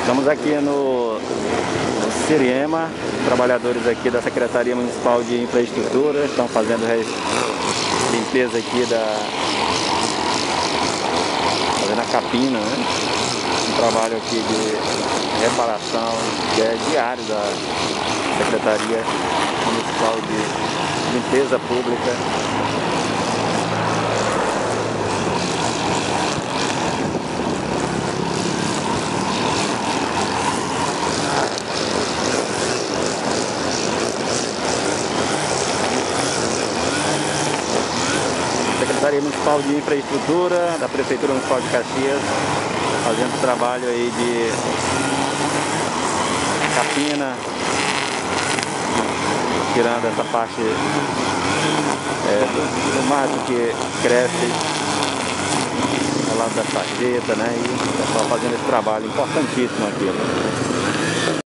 Estamos aqui no Siriema, trabalhadores aqui da Secretaria Municipal de Infraestrutura estão fazendo limpeza aqui fazendo a capina, né? Um trabalho aqui de reparação que é diário da Secretaria Municipal de Limpeza Pública. Secretaria Municipal de Infraestrutura da Prefeitura Municipal de Caxias fazendo trabalho aí de capina, tirando essa parte do mato que cresce ao lado da sarjeta, né? E o pessoal fazendo esse trabalho importantíssimo aqui.